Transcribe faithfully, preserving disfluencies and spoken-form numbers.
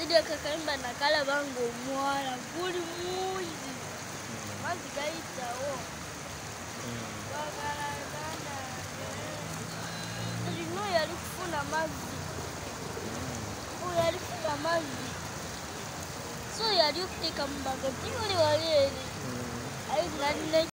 video kakayimba nakalaba ng'omwala guli mungi amazzi gayitawo olino yali kufuna mazzi oyo yali kufuna mazzi so yali okuteeka mu bagati oli wali eri ayi nalina